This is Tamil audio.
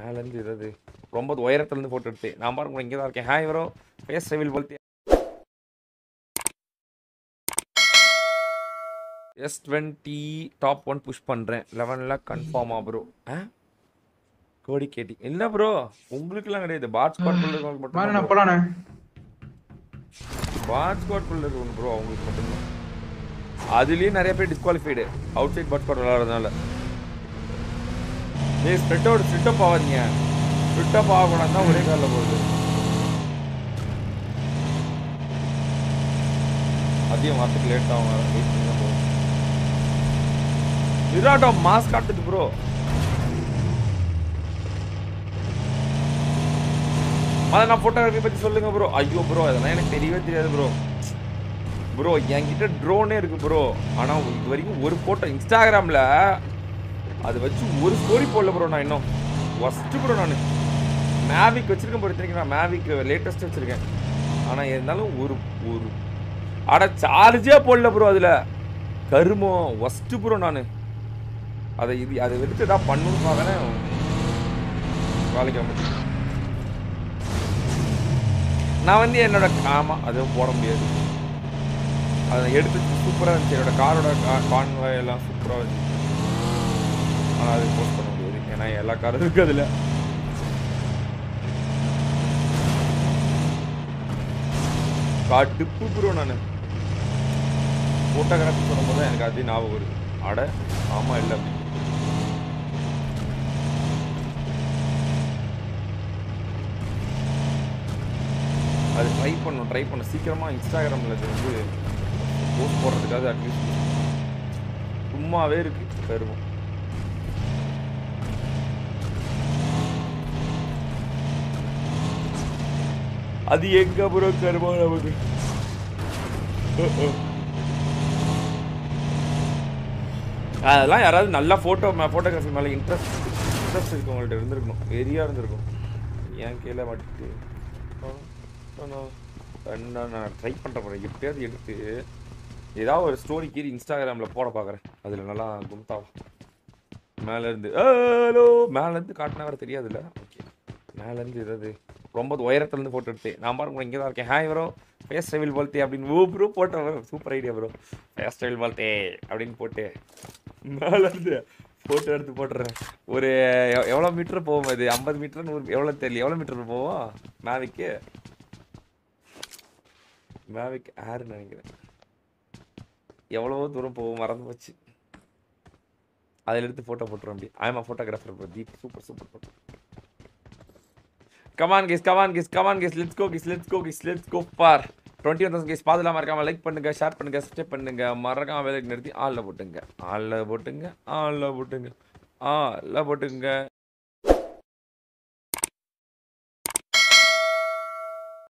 மேலேருந்து ஏதாவது ரொம்ப உயரத்துலேருந்து ஃபோட்டோ எடுத்து நான் பாருங்க இங்கே தான் இருக்கேன். ஹாய் ப்ரோ ஃபேஸ் ரிவீல் போல்த்தி S20 டாப் 1 புஷ் பண்ணுறேன் 11 கன்ஃபார்மா ப்ரோ. கோடி கேட்டி இல்லை ப்ரோ உங்களுக்குலாம் கிடையாது. பாட் ஸ்குவாட்குள்ள இருக்கவங்களுக்கு மட்டும் போலானே. பாட் ஸ்குவாட்குள்ள இருக்கவங்க ப்ரோ அவங்களுக்கு மட்டும்தான். அதுலேயும் நிறைய பேர் டிஸ்குவாலிஃபைடு அவுட் சைட் பாட் ஸ்குவாட் விளாட்றதுனால. ஏய் ஸ்ப்ளிட் அப் ஆகாதீங்க. ஸ்ப்ளிட் அப் ஆகக்கூடாது தான் ஒரே காலில் போகுது. அதிகம் வாரத்துக்கு லேட் ஆகும். வெயிட் பண்ணி தான் போகும். விராட்டோ மாஸ்க் காட்டுது ப்ரோ. அதை நான் ஃபோட்டோகிராஃபி பற்றி சொல்லுங்க ப்ரோ. ஐயோ ப்ரோ அதெல்லாம் எனக்கு தெரியவே தெரியாது ப்ரோ. ப்ரோ என்கிட்ட ட்ரோனே இருக்கு ப்ரோ. ஆனால் இது வரைக்கும் ஒரு ஃபோட்டோ இன்ஸ்டாகிராமில் அதை வச்சு ஒரு ஸ்டோரி போடல ப்ரோ. நான் இன்னும் ஃபஸ்ட்டு ப்ரோ நான் மேவிக் வச்சுருக்கேன் ப்ரோ. இத்தனைக்கு நான் மேவிக் லேட்டஸ்ட் வச்சுருக்கேன். ஆனால் இருந்தாலும் ஒரு ஒரு சார்ஜே போடல ப்ரோ. அதில் கருமோ ஃபஸ்ட்டு ப்ரோ. நான் அதை எடுத்து எதாவது பண்ணணுன்னு பார்க்குறேன். வேலைக்கு அமைச்சு நான் வந்து என்னோட ஆமாம் அதுவும் போட முடியாது. அதை எடுத்து சூப்பராக இருந்துச்சு. என்னோட காரோட கான்வாய் எல்லாம் சூப்பராக இருந்துச்சு. ஆனால் அது போஸ்ட் பண்ண முடியாது ஏன்னா எல்லா காரும் இருக்குது அதில். கடுப்பு ப்ரோ. நான் ஃபோட்டோகிராஃபி சொல்லும்போது தான் எனக்கு அது ஞாபகம் வருது. அட ஆமாம் இல்லை அது ட்ரை பண்ண சீக்கிரமாக இன்ஸ்டாகிராமில் அது வந்து போஸ்ட் போடுறதுக்காக அட்லீஸ்ட் சும்மாவே இருக்கு கருமம். அது எங்க ப்ரோ கருமம் நமக்கு. அதெல்லாம் யாராவது நல்லா ஃபோட்டோகிராஃபி மேலே இன்ட்ரெஸ்ட் இருக்கவங்கள்ட்ட இருந்திருக்கணும். வெறியாக இருந்திருக்கும். ஏன் கீழே மாட்டிட்டு நான் ட்ரை பண்ணுறேன். எப்படியாவது எடுத்து ஏதாவது ஒரு ஸ்டோரி கீறி இன்ஸ்டாகிராமில் போட பார்க்குறேன். அதில் நல்லா கும்தாவும் மேலேருந்து மேலேருந்து காட்டினா வேறு தெரியாதுல்ல. ஓகே மேலேருந்து ஏதாவது ரொம்ப உயரத்துலேருந்து ஃபோட்டோ எடுத்து நான் பாருங்க இங்கே தான் இருக்கேன். ஹாய் ப்ரோ ஃபேஸ் ரிவீல் போல்த்தி அப்படின்னு bro photo super idea bro. Face reveal போல்த்தி அப்படின்னு போட்டு மேலேருந்து ஃபோட்டோ எடுத்து போட்டுறேன். ஒரு எவ்வளோ மீட்டர் போகும் அது? 50 மீட்டர் 100 எவ்வளோ தெரியல. எவ்வளோ மீட்டர் போவோம் மேவிக் ஏர்னு நினைக்கிறேன். எவ்வளவோ தூரம் போகும் மறந்து போச்சு. அதில் எடுத்து ஃபோட்டோ போட்டுருவோம். அப்படி ஆமா photographer bro Deep super photo. Come on guys let's go for 21,000 guys. பாதுகாம இருக்காம லைக் பண்ணுங்க, ஷேர் பண்ணுங்க, சப்ஸ்கிரைப் பண்ணுங்க, மறக்காம வேலைக்கு நிறுத்தி ஆளில் போட்டுங்க.